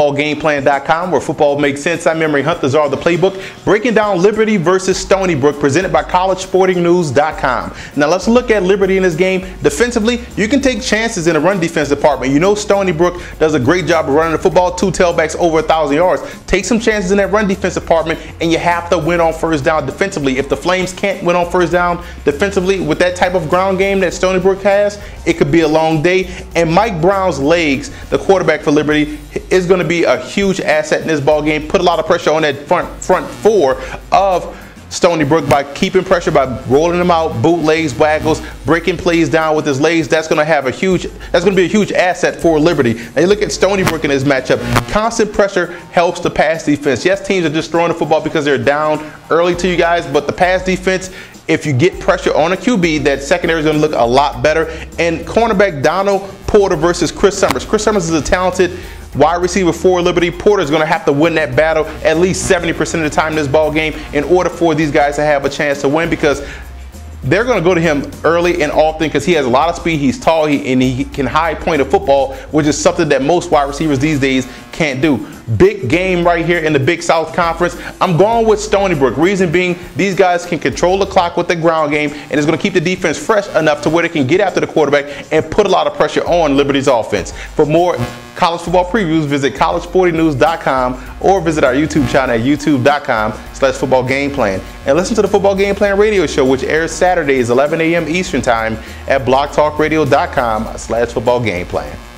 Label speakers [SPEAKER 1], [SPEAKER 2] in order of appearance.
[SPEAKER 1] footballgameplan.com, where football makes sense. I'm Emery Hunt, the czar of the playbook, breaking down Liberty versus Stony Brook, presented by collegesportingnews.com. Now let's look at Liberty in this game. Defensively, you can take chances in the run defense department. You know Stony Brook does a great job of running the football, 2 tailbacks over 1,000 yards. Take some chances in that run defense department, and you have to win on first down defensively. If the Flames can't win on first down defensively with that type of ground game that Stony Brook has, it could be a long day. And Mike Brown's legs, the quarterback for Liberty, is going to be a huge asset in this ball game. Put a lot of pressure on that front four of Stony Brook by keeping pressure, by rolling them out, bootlegs, waggles, breaking plays down with his legs. That's going to be a huge asset for Liberty. Now you look at Stony Brook in this matchup. Constant pressure helps the pass defense. Yes, teams are just throwing the football because they're down early to you guys, but the pass defense, if you get pressure on a QB, that secondary is going to look a lot better. And cornerback Donald Porter versus Chris Summers. Chris Summers is a talented wide receiver for Liberty. Porter is going to have to win that battle at least 70% of the time in this ball game in order for these guys to have a chance to win, because they're going to go to him early and often because he has a lot of speed, he's tall, and he can high point a football, which is something that most wide receivers these days can't do. Big game right here in the Big South Conference. I'm going with Stony Brook. Reason being, these guys can control the clock with the ground game, and it's going to keep the defense fresh enough to where they can get after the quarterback and put a lot of pressure on Liberty's offense. For more college football previews, visit collegesportingnews.com or visit our YouTube channel at youtube.com/footballgameplan. And listen to the Football Game Plan radio show, which airs Saturdays 11 a.m. Eastern Time at blogtalkradio.com/footballgameplan.